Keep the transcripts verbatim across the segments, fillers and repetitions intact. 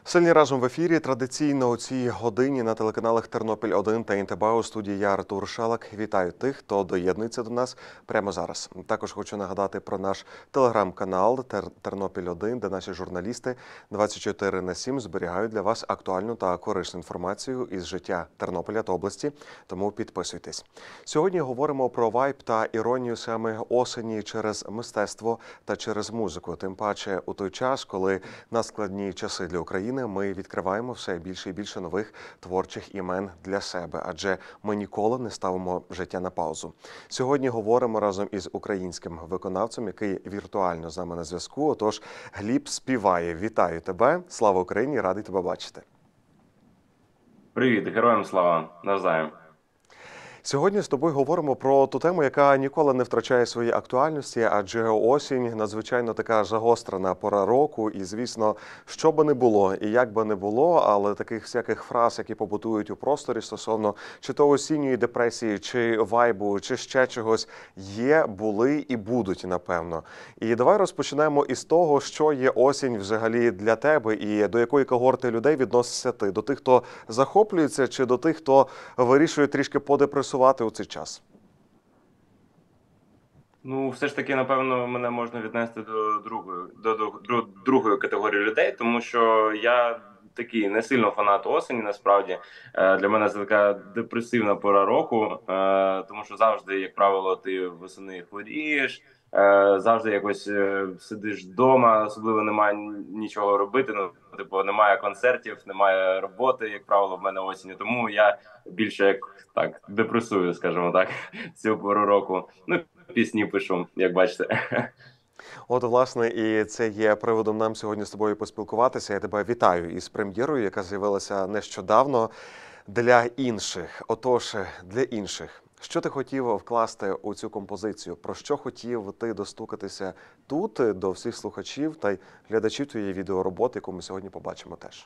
Сильні разом в ефірі. Традиційно у цій годині на телеканалах Тернопіль один та ін те бе а у студії я, Артур Шалак. Вітаю тих, хто доєднується до нас прямо зараз. Також хочу нагадати про наш телеграм-канал Тернопіль один, де наші журналісти двадцять чотири на сім зберігають для вас актуальну та корисну інформацію із життя Тернополя та області. Тому підписуйтесь. Сьогодні говоримо про вайб та іронію саме осені через мистецтво та через музику. Тим паче у той час, коли на складні часи для України ми відкриваємо все більше і більше нових творчих імен для себе, адже ми ніколи не ставимо життя на паузу. Сьогодні говоримо разом із українським виконавцем, який віртуально з нами на зв'язку. Отож, Гліб співає. Вітаю тебе. Слава Україні! Радий тебе бачити. Привіт, героям слава, навзаєм. Сьогодні з тобою говоримо про ту тему, яка ніколи не втрачає своєї актуальності, адже осінь – надзвичайно така загострена пора року. І, звісно, що би не було і як би не було, але таких всяких фраз, які побутують у просторі стосовно чи то осінньої депресії, чи вайбу, чи ще чогось, є, були і будуть, напевно. І давай розпочнемо із того, що є осінь взагалі для тебе і до якої когорти людей відносишся ти. До тих, хто захоплюється, чи до тих, хто вирішує трішки подепресувати у цей час? Ну, все ж таки, напевно, мене можна віднести до другої, до, до, до другої категорії людей, тому що я такий не сильно фанат осені, насправді. Е, Для мене це така депресивна пора року, е, тому що завжди, як правило, ти восени хворієш, е, завжди якось е, сидиш вдома, особливо немає нічого робити, ну, типу, немає концертів, немає роботи, як правило, в мене осінню, тому я більше як так депресую, скажімо так, цю пору року. Ну, пісні пишу, як бачите. От, власне, і це є приводом нам сьогодні з тобою поспілкуватися. Я тебе вітаю із прем'єрою, яка з'явилася нещодавно для інших. Отож, для інших. Що ти хотів вкласти у цю композицію? Про що хотів ти достукатися тут до всіх слухачів та й глядачів твоєї відеороботи, яку ми сьогодні побачимо теж?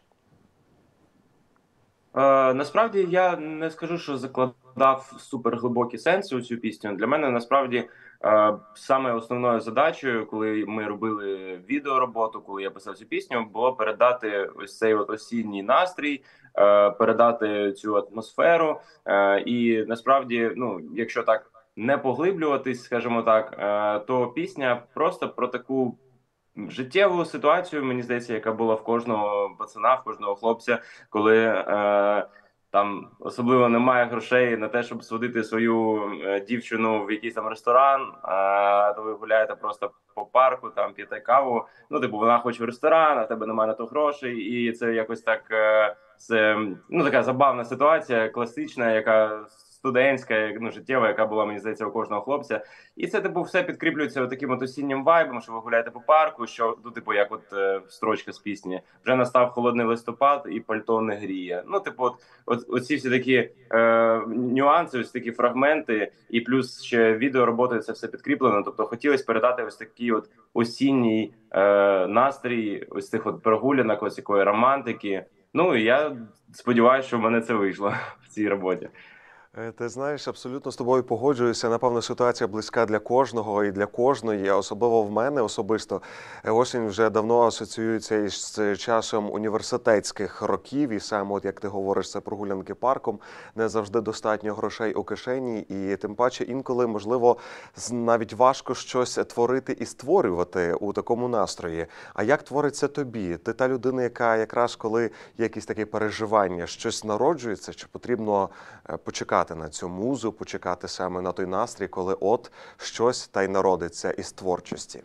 Е, насправді я не скажу, що закладав суперглибокі сенси у цю пісню. Для мене насправді е, саме основною задачею, коли ми робили відеороботу, коли я писав цю пісню, було передати ось цей от осінній настрій, е, передати цю атмосферу. Е, і насправді, ну, якщо так не поглиблюватись, скажімо так, е, то пісня просто про таку життєву ситуацію, мені здається, яка була в кожного пацана, в кожного хлопця, коли е, там особливо немає грошей на те, щоб сводити свою е, дівчину в якийсь там ресторан, е, то ви гуляєте просто по парку, там п'єте каву. Ну, типу, вона хоче в ресторан, а в тебе немає на то грошей, і це якось так. Е, це ну така забавна ситуація, класична, яка студентська, ну життєва, яка була, мені здається, у кожного хлопця. І це, типу, все підкріплюється таким от осіннім вайбом, що ви гуляєте по парку, що, ну, типу, як от е, строчка з пісні, вже настав холодний листопад і пальто не гріє. Ну, типу, от, от оці всі такі е, нюанси, ось такі фрагменти, і плюс ще відео роботи це все підкріплено. Тобто хотілося передати ось такий от осінній е, настрій, ось цих от прогулянок, ось якої романтики. Ну, і я сподіваюся, що в мене це вийшло в цій роботі. Ти знаєш, абсолютно з тобою погоджуюся. Напевно, ситуація близька для кожного і для кожної, особливо в мене особисто. Осінь вже давно асоціюється із часом університетських років, і саме, от як ти говориш, це прогулянки парком, не завжди достатньо грошей у кишені, і тим паче інколи, можливо, навіть важко щось творити і створювати у такому настрої. А як твориться тобі? Ти та людина, яка якраз коли є якісь такі переживання, щось народжується, чи потрібно почекати на цю музу, почекати саме на той настрій, коли от щось та й народиться із творчості?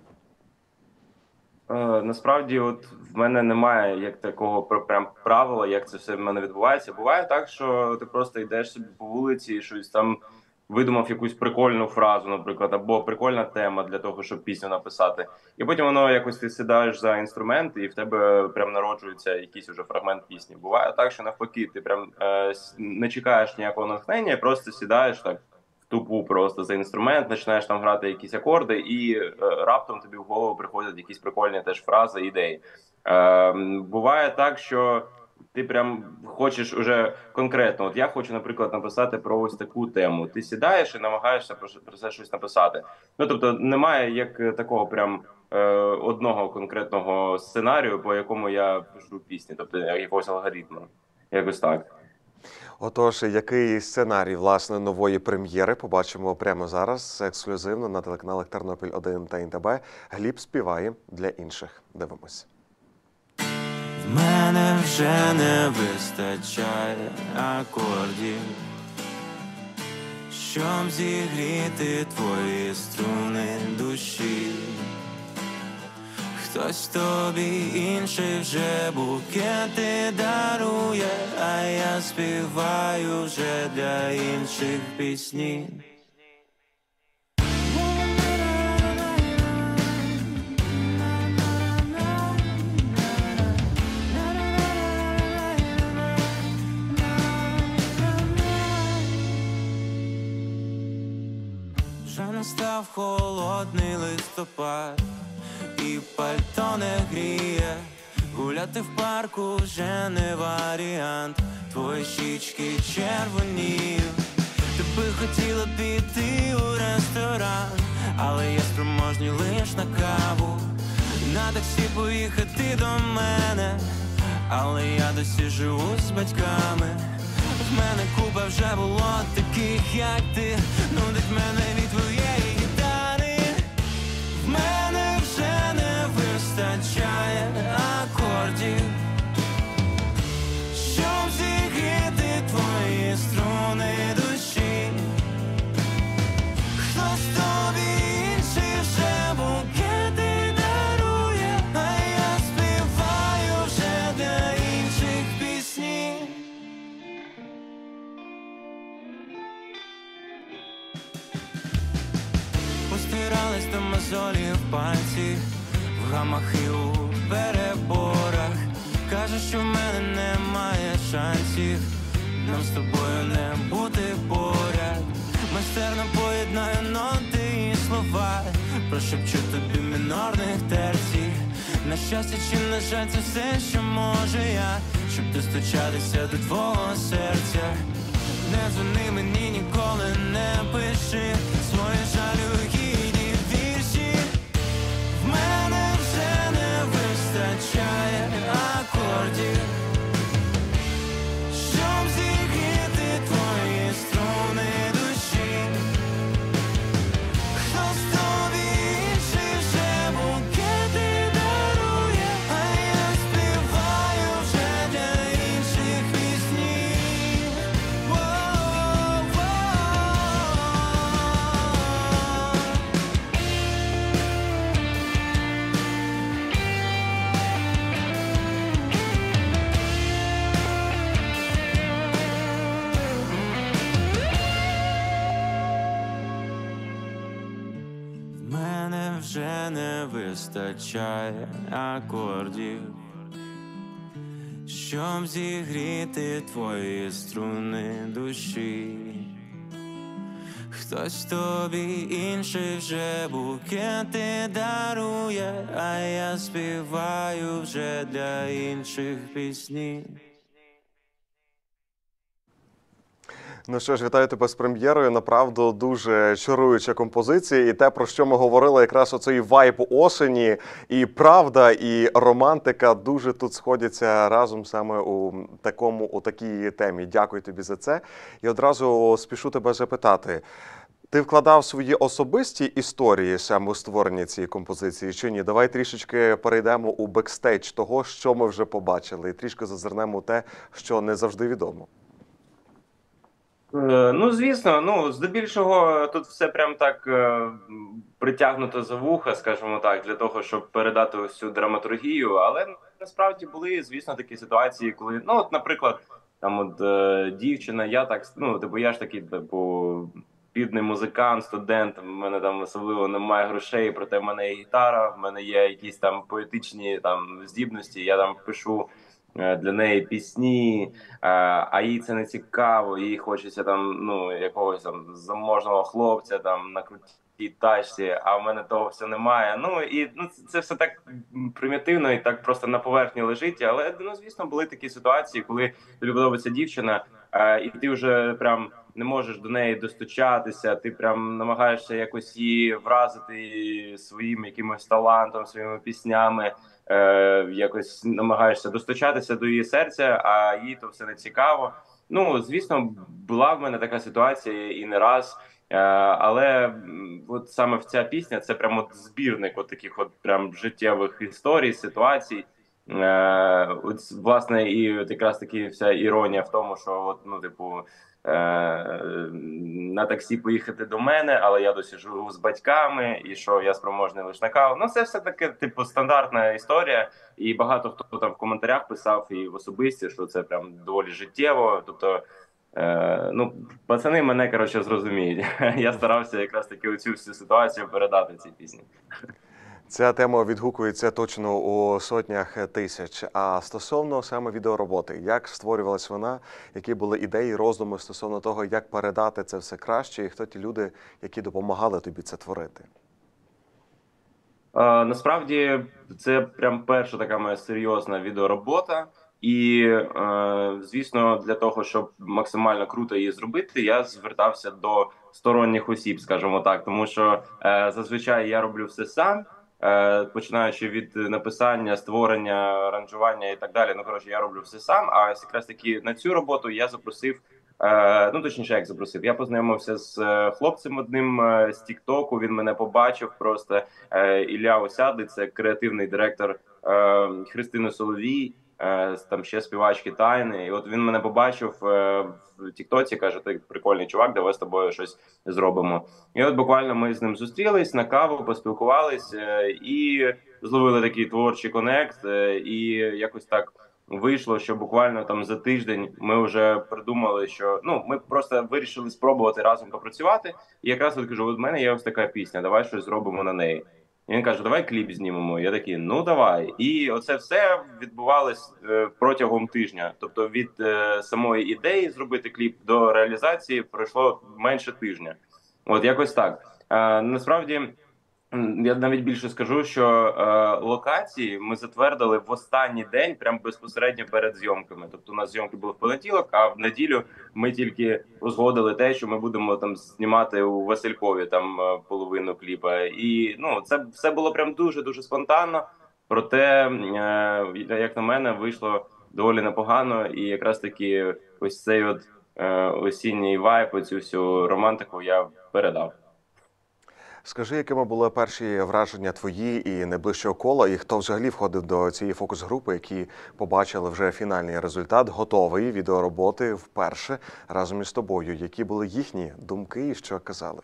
Е, Насправді, от в мене немає як такого пр- прям правила, як це все в мене відбувається. Буває так, що ти просто йдеш собі по вулиці і щось там видумав якусь прикольну фразу, наприклад, або прикольна тема для того, щоб пісню написати. І потім воно якось ти сідаєш за інструмент, і в тебе прям народжується якийсь уже фрагмент пісні. Буває так, що навпаки, ти прям е, с- не чекаєш ніякого натхнення, просто сідаєш так тупу просто за інструмент, починаєш там грати якісь акорди, і е, раптом тобі в голову приходять якісь прикольні теж фрази, ідеї. Е, Буває так, що ти прям хочеш уже конкретно. От я хочу, наприклад, написати про ось таку тему. Ти сідаєш і намагаєшся про, про це щось написати. Ну тобто, немає як е, такого прям е, одного конкретного сценарію, по якому я пишу пісні, тобто якогось алгоритму. Якось так. Отож, який сценарій власне нової прем'єри побачимо прямо зараз ексклюзивно на телеканалах Тернопіль один та ін те бе. Гліб співає для інших. Дивимось. В мене вже не вистачає акордів, щоб зігріти твої струни душі. Хтось тобі інший вже букети дарує, а я співаю вже для інших пісні. Вже настав холодний листопад, і пальто не гріє. Гуляти в парку вже не варіант, твої щічки червоніють. Ти би хотіла піти у ресторан, але я спроможний лиш на каву. На таксі поїхати до мене, але я досі живу з батьками. В мене купа вже було таких, як ти, нудить мене від твоєї гітари. В мене вже не вистачає акордів, щоб зігріти твої струни душі. Хтось тобі інший вже букети дарує, а я співаю вже для інших пісні. Постирались до мозолі в пальці, в гамах і у переборах. Кажеш, що в мене немає шансів, нам з тобою не бути поряд. Майстерно поєднаю ноти і слова, прошепчу тобі мінорних терцій. На щастя чи на жаль, це все, що можу я, щоб достучатися до твого серця. Не дзвони мені, ніколи не пиши свої жалюгідні вірші. В мене вже не вистачає акордів, щоб зігріти твої струни душі. Хтось тобі інший вже букети дарує, а я співаю вже для інших пісні. В мене вже не вистачає акордів, щоб зігріти твої струни душі. Хтось тобі інший вже букети дарує, а я співаю вже для інших пісні. Ну що ж, вітаю тебе з прем'єрою. Направду дуже чаруюча композиція. І те, про що ми говорили, якраз оцей вайб осені, і правда, і романтика дуже тут сходяться разом саме у такому, у такій темі. Дякую тобі за це. І одразу спішу тебе запитати. Ти вкладав свої особисті історії саме у створення цієї композиції чи ні? Давай трішечки перейдемо у бекстейдж того, що ми вже побачили, і трішки зазирнемо у те, що не завжди відомо. Е, Ну, звісно, ну здебільшого тут все прям так е, притягнуто за вуха, скажімо так, для того, щоб передати ось цю драматургію. Але насправді були, звісно, такі ситуації, коли, ну, от, наприклад, там от е, дівчина, я так, ну, типу, я ж такий, типу, бідний музикант, студент, в мене там особливо немає грошей, проте в мене є гітара, в мене є якісь там поетичні там здібності, я там пишу е, для неї пісні, е, а їй це не цікаво, їй хочеться там, ну, якогось там заможного хлопця там на крутій тачці, а в мене того все немає. Ну і ну, це це все так примітивно і так просто на поверхні лежить. Але ну, звісно, були такі ситуації, коли тобі подобається дівчина, е, і ти вже прям не можеш до неї достучатися, ти прям намагаєшся якось її вразити своїм якимось талантом, своїми піснями, е, якось намагаєшся достучатися до її серця, а їй то все не цікаво. Ну, звісно, була в мене така ситуація і не раз. Е, але м, от саме в ця пісня це прямо от збірник от таких от прям життєвих історій, ситуацій. Е, от, власне, і от якраз таки вся іронія в тому, що от, ну, типу, е, на таксі поїхати до мене, але я досі живу з батьками, і що я спроможний лише на каву. Ну, це все таки, типу, стандартна історія, і багато хто там в коментарях писав і в особисті, що це прям доволі життєво. Тобто, е, ну, пацани мене, коротше, зрозуміють. Я старався якраз таки оцю всю ситуацію передати цій пісні. Ця тема відгукується точно у сотнях тисяч. А стосовно саме відеороботи, як створювалась вона, які були ідеї, роздуми стосовно того, як передати це все краще, і хто ті люди, які допомагали тобі це творити? Е, насправді це прям перша така моя серйозна відеоробота. І, е, звісно, для того, щоб максимально круто її зробити, я звертався до сторонніх осіб, скажімо так, тому що е, зазвичай я роблю все сам, е, починаючи від написання, створення, аранжування і так далі. Ну, коротше, я роблю все сам. А якраз таки на цю роботу я запросив. Е, ну, точніше, як запросив. Я познайомився з е, хлопцем одним е, з Тіктоку. Він мене побачив просто. Е, Ілля Осяди, це креативний директор е, Христини Соловій, е, там ще співачки Тайни. І от він мене побачив е, в Тіктоці, каже: ти прикольний чувак, давай з тобою щось зробимо. І от буквально ми з ним зустрілись на каву, поспілкувались е, і зловили такий творчий конект, е, і якось так вийшло, що буквально там за тиждень ми вже придумали, що ну ми просто вирішили спробувати разом попрацювати. І якраз от кажу: от в мене є ось така пісня, давай щось зробимо на неї. І він каже: давай кліп знімемо. Я такий: ну давай. І оце все відбувалось е, протягом тижня. Тобто від е, самої ідеї зробити кліп до реалізації пройшло менше тижня. От якось так. Е, насправді. М, Я навіть більше скажу, що е, локації ми затвердили в останній день, прямо безпосередньо перед зйомками. Тобто, у нас зйомки були в понеділок, а в неділю ми тільки узгодили те, що ми будемо там знімати у Василькові там е, половину кліпа. І ну це все було прям дуже дуже спонтанно. Проте, е, як на мене, вийшло доволі непогано, і якраз таки ось цей от е, осінній вайб, оцю всю романтику я передав. Скажи, якими були перші враження твої і найближчого кола, і хто взагалі входив до цієї фокус-групи, які побачили вже фінальний результат, готовий відеороботи вперше разом із тобою? Які були їхні думки і що казали?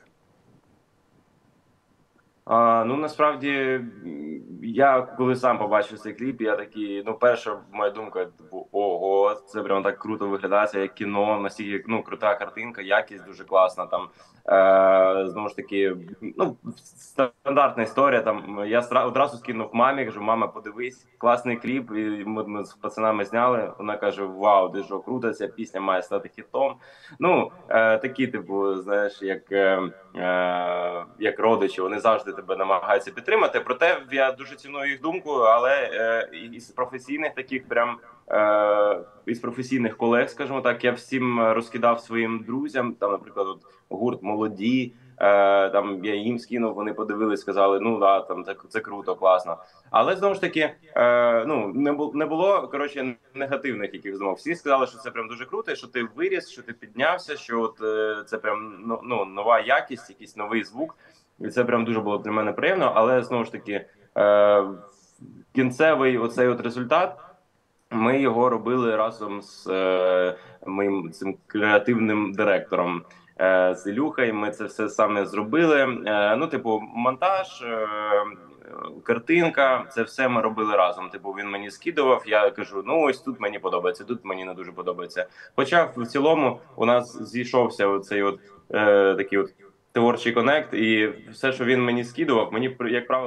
А, ну насправді м, я коли сам побачив цей кліп, я такий, ну, перша моя думка, типу, ого, це прям так круто виглядає, це як кіно, настільки ну крута картинка, якість дуже класна. Там е, знову ж таки, ну стандартна історія. Там я стра- одразу скинув мамі, кажу: мама, подивись, класний кліп. І ми, ми з пацанами зняли. Вона каже: вау, ти що, круто, ця пісня має стати хітом. Ну е, такі, типу, знаєш, як. Е, е, як родичі, вони завжди тебе намагаються підтримати. Проте я дуже ціную їх думку, але е, із професійних таких прям е, із професійних колег, скажімо так, я всім розкидав своїм друзям. Там, наприклад, от, гурт молоді. Е, там я їм скинув, вони подивились, сказали: ну да, там це, це круто, класно. Але знову ж таки, е, ну не було не було коротше негативних яких думок. Всі сказали, що це прям дуже круто, що ти виріс, що ти піднявся, що от е, це прям ну, ну нова якість, якийсь новий звук, і це прям дуже було для мене приємно. Але знову ж таки, е, кінцевий оцей от результат. Ми його робили разом з е, моїм цим креативним директором е, з Ілюхою. Ми це все саме зробили. Е, ну, типу, монтаж, е, картинка, це все ми робили разом. Типу, він мені скидував. Я кажу: ну ось тут мені подобається, тут мені не дуже подобається. Хоча в цілому у нас зійшовся оцей от е, такий от творчий конект, і все, що він мені скидував, мені як правило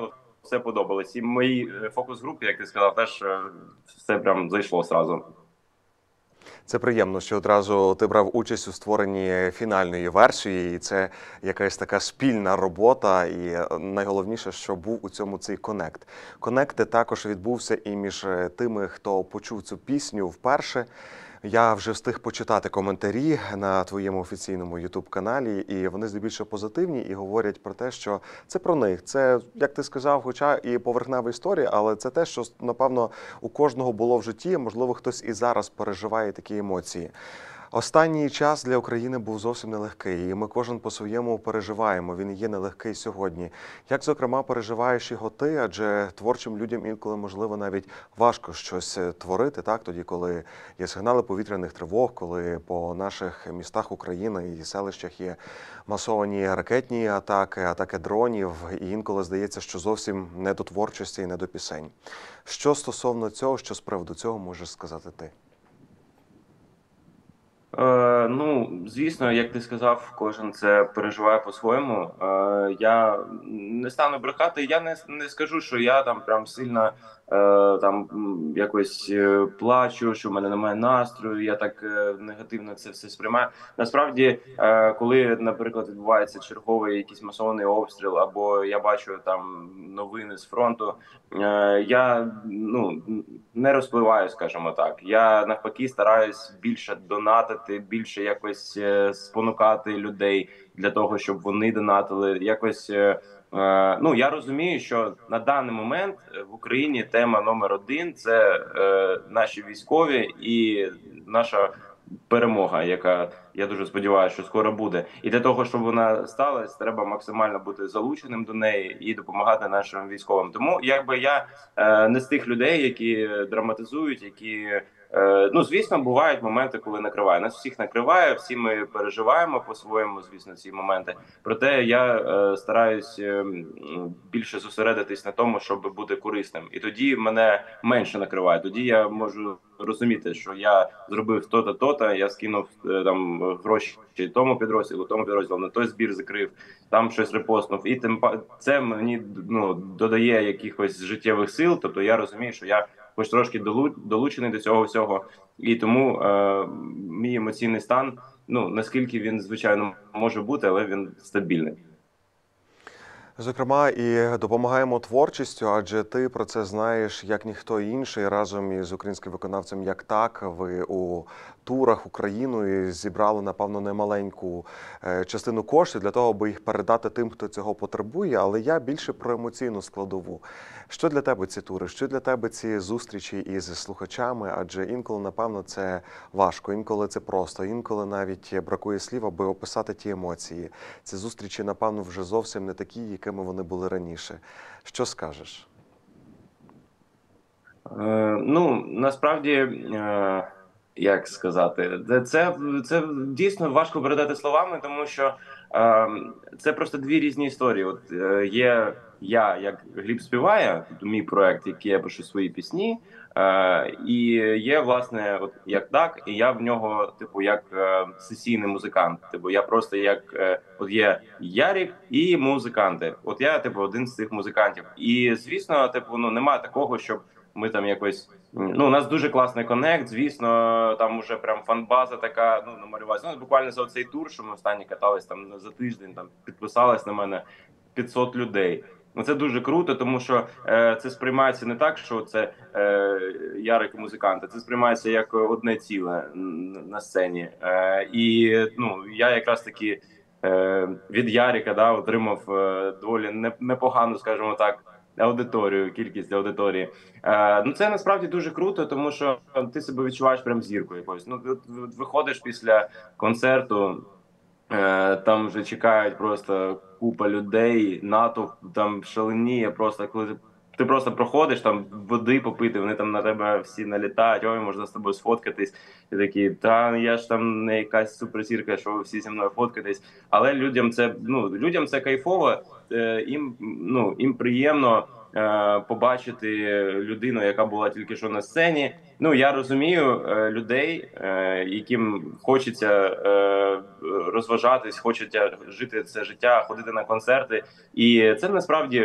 все подобалось. І моїй фокус-групі, як ти сказав, теж е, все прям зайшло сразу. Це приємно, що одразу ти брав участь у створенні фінальної версії, і це якась така спільна робота, і найголовніше, що був у цьому цей конект. Конект також відбувся і між тими, хто почув цю пісню вперше. Я вже встиг почитати коментарі на твоєму офіційному ютуб-каналі, і вони здебільшого позитивні і говорять про те, що це про них. Це, як ти сказав, хоча і поверхнева історія, але це те, що, напевно, у кожного було в житті, можливо, хтось і зараз переживає такі емоції. Останній час для України був зовсім нелегкий, і ми кожен по-своєму переживаємо, він є нелегкий сьогодні. Як, зокрема, переживаєш його ти, адже творчим людям інколи, можливо, навіть важко щось творити, так, тоді, коли є сигнали повітряних тривог, коли по наших містах України і селищах є масовані ракетні атаки, атаки дронів, і інколи здається, що зовсім не до творчості і не до пісень. Що стосовно цього, що з приводу цього можеш сказати ти? Е, ну, звісно, як ти сказав, кожен це переживає по-своєму. Е, я не стану брехати, я не, не скажу, що я там прям сильно е, там м, якось е, плачу, що в мене немає настрою, я так е, негативно це все сприймаю. Насправді, е, коли, наприклад, відбувається черговий якийсь масований обстріл, або я бачу там новини з фронту, е, я ну не розпливаю, скажімо так. Я навпаки стараюсь більше донатити, більше якось е, спонукати людей для того, щоб вони донатили. Якось е, е, ну я розумію, що на даний момент в Україні тема номер один це е, наші військові і наша перемога, яка, я дуже сподіваюся, що скоро буде. І для того, щоб вона сталася, треба максимально бути залученим до неї і допомагати нашим військовим. Тому якби я е, не з тих людей, які драматизують, які е, ну звісно, бувають моменти, коли накриває. Нас всіх накриває, всі ми переживаємо по-своєму, звісно, ці моменти. Проте я е, стараюсь е, більше зосередитись на тому, щоб бути корисним. І тоді мене менше накриває. Тоді я можу розуміти, що я зробив то-то, то-то, я скинув е, там гроші тому підрозділу, тому підрозділу, на той збір закрив, там щось репостнув. І тим па- це мені ну додає якихось життєвих сил. Тобто я розумію, що я хоч трошки долу- долучений до цього всього, і тому е, мій емоційний стан, ну наскільки він звичайно може бути, але він стабільний. Зокрема, і допомагаємо творчістю, адже ти про це знаєш як ніхто інший. Разом із українським виконавцем «Як так» ви у турах Україною зібрали, напевно, немаленьку е, частину коштів для того, аби їх передати тим, хто цього потребує. Але я більше про емоційну складову. Що для тебе ці тури? Що для тебе ці зустрічі із слухачами? Адже інколи, напевно, це важко, інколи це просто, інколи навіть бракує слів, аби описати ті емоції. Ці зустрічі, напевно, вже зовсім не такі, якими вони були раніше. Що скажеш? Е, ну насправді, е, як сказати, це, це це дійсно важко передати словами, тому що е, це просто дві різні історії. От е, є я, як Гліб співає, мій проект, який я пишу свої пісні, е, і є власне, от як так, і я в нього, типу, як е, сесійний музикант. Типу, я просто як е, от є Ярік і музиканти. От я, типу, один з цих музикантів. І звісно, типу, ну немає такого, щоб ми там якось, ну у нас дуже класний коннект. Звісно, там уже прям фан-база така, ну намалювалася. Ну буквально за цей тур, що ми останні катались там за тиждень, там підписалось на мене п'ятсот людей. Ну це дуже круто, тому що е, це сприймається не так, що це е, Ярик і музиканти. Це сприймається як одне ціле на сцені. Е, і ну я якраз таки е, від Ярика да отримав е, доволі не, непогану, скажімо так, аудиторію, кількість аудиторії. Е, ну це насправді дуже круто, тому що ти себе відчуваєш прям зіркою якоюсь. Ну ти виходиш після концерту, е, там вже чекають просто купа людей, натовп там шаленіє просто, коли ти, ти просто проходиш, там води попити, вони там на тебе всі налітають, ой, можна з тобою сфоткатись. І такі, та я ж там не якась суперзірка, що ви всі зі мною фоткатись. Але людям це, ну, людям це кайфово, е, їм, ну, їм приємно е, побачити людину, яка була тільки що на сцені. Ну, я розумію е, людей, е, яким хочеться е, розважатись, хочеться жити це життя, ходити на концерти. І це насправді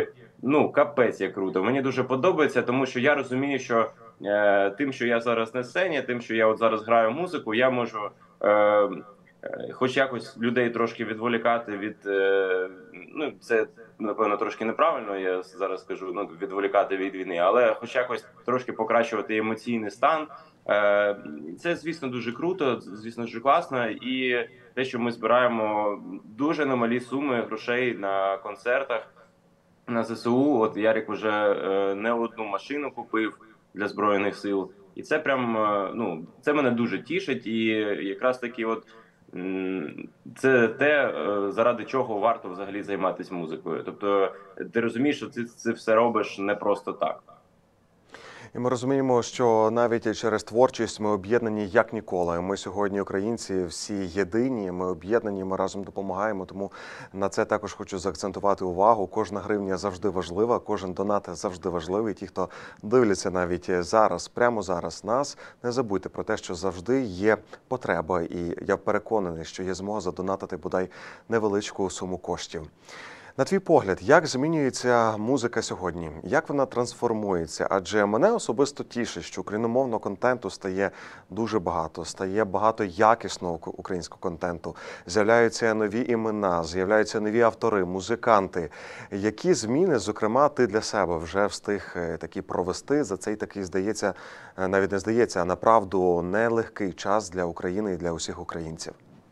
ну, капець як круто. Мені дуже подобається, тому що я розумію, що е, тим, що я зараз на сцені, тим, що я от зараз граю музику, я можу е, е, хоч якось людей трошки відволікати від, е, ну, це, напевно, трошки неправильно, я зараз скажу, ну, відволікати від війни, але хоч якось трошки покращувати емоційний стан. Е, це, звісно, дуже круто, звісно, дуже класно, і те, що ми збираємо дуже немалі суми грошей на концертах, на ЗСУ. От Ярик вже е, не одну машину купив для Збройних сил. І це прям, е, ну, це мене дуже тішить. І якраз таки от м, це те, е, заради чого варто взагалі займатися музикою. Тобто ти розумієш, що ти це все робиш не просто так. І ми розуміємо, що навіть через творчість ми об'єднані як ніколи. Ми сьогодні, українці, всі єдині, ми об'єднані, ми разом допомагаємо. Тому на це також хочу заакцентувати увагу. Кожна гривня завжди важлива, кожен донат завжди важливий. Ті, хто дивляться навіть зараз, прямо зараз нас, не забудьте про те, що завжди є потреба. І я переконаний, що є змога задонатити бодай невеличку суму коштів. На твій погляд, як змінюється музика сьогодні? Як вона трансформується? Адже мене особисто тішить, що україномовного контенту стає дуже багато, стає багато якісного українського контенту. З'являються нові імена, з'являються нові автори, музиканти. Які зміни, зокрема, ти для себе вже встиг такі провести за цей такий, здається, навіть не здається, а направду нелегкий час для України і для усіх українців?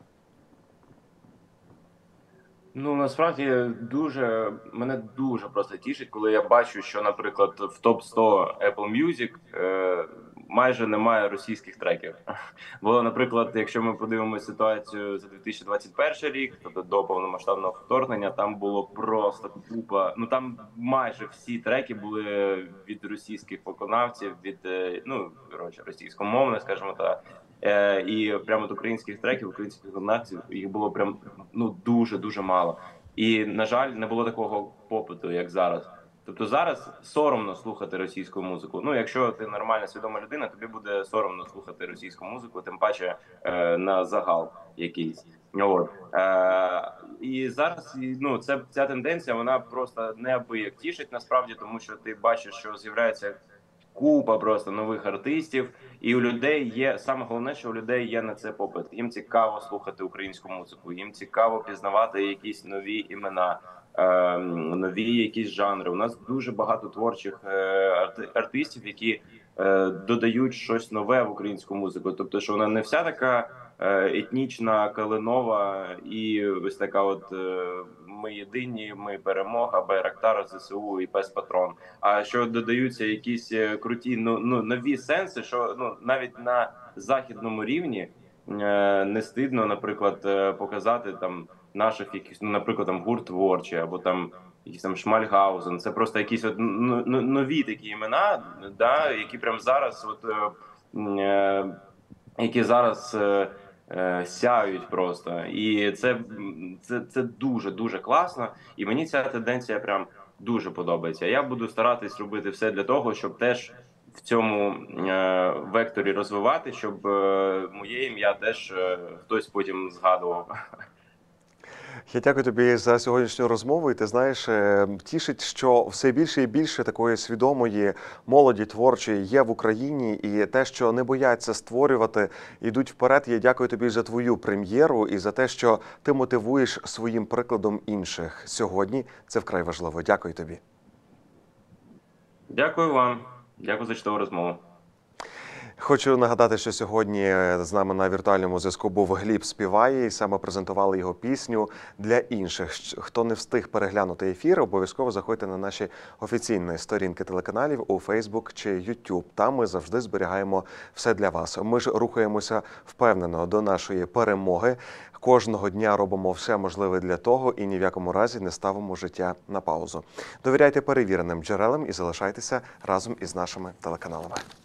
Ну, насправді, дуже, мене дуже просто тішить, коли я бачу, що, наприклад, в топ сто Apple Music е, майже немає російських треків. Бо, наприклад, якщо ми подивимося ситуацію за дві тисячі двадцять перший рік, тобто до повномасштабного вторгнення, там було просто купа, ну там майже всі треки були від російських виконавців, від, ну, коротше, російськомовних, скажімо так. Е, і прямо от українських треків, українських виконавців, їх було прям, ну, дуже-дуже мало. І, на жаль, не було такого попиту, як зараз. Тобто зараз соромно слухати російську музику. Ну, якщо ти нормальна, свідома людина, тобі буде соромно слухати російську музику, тим паче е, на загал якийсь. От. Е, і зараз, ну, це, ця тенденція, вона просто неабияк тішить, насправді, тому що ти бачиш, що з'являється купа просто нових артистів, і у людей є, саме головне, що у людей є на це попит. Їм цікаво слухати українську музику, їм цікаво пізнавати якісь нові імена, е, нові якісь жанри. У нас дуже багато творчих е, арти, артистів, які е, додають щось нове в українську музику. Тобто, що вона не вся така е, етнічна, калинова і ось така от е, ми єдині, ми перемога, Байрактар, ЗСУ і Пес Патрон. А що додаються якісь круті, ну, ну нові сенси, що, ну, навіть на західному рівні е, не стидно, наприклад, показати там наших якісь, ну, наприклад, там гурт творчі, або там якийсь там Шмальгаузен. Це просто якісь от, ну, нові такі імена, да, які прямо зараз, от е, які зараз. Е, сяють просто, і це, це, це дуже дуже класно. І мені ця тенденція прям дуже подобається. Я буду старатись робити все для того, щоб теж в цьому е, векторі розвивати, щоб е, моє ім'я теж е, хтось потім згадував. Я дякую тобі за сьогоднішню розмову. І ти знаєш, тішить, що все більше і більше такої свідомої молоді творчої є в Україні, і те, що не бояться створювати, йдуть вперед. Я дякую тобі за твою прем'єру і за те, що ти мотивуєш своїм прикладом інших. Сьогодні це вкрай важливо. Дякую тобі. Дякую вам. Дякую за чудову розмову. Хочу нагадати, що сьогодні з нами на віртуальному зв'язку був Гліб Співає, і саме презентували його пісню для інших. Хто не встиг переглянути ефір, обов'язково заходьте на наші офіційні сторінки телеканалів у Фейсбук чи Ютуб. Там ми завжди зберігаємо все для вас. Ми ж рухаємося впевнено до нашої перемоги. Кожного дня робимо все можливе для того і ні в якому разі не ставимо життя на паузу. Довіряйте перевіреним джерелам і залишайтеся разом із нашими телеканалами.